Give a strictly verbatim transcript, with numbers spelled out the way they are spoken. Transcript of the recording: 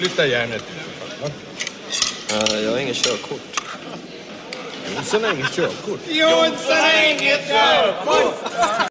Flytta järnet. Uh, jag har ingen körkort. Jonsson har inget körkort. Jonsson har inget körkort!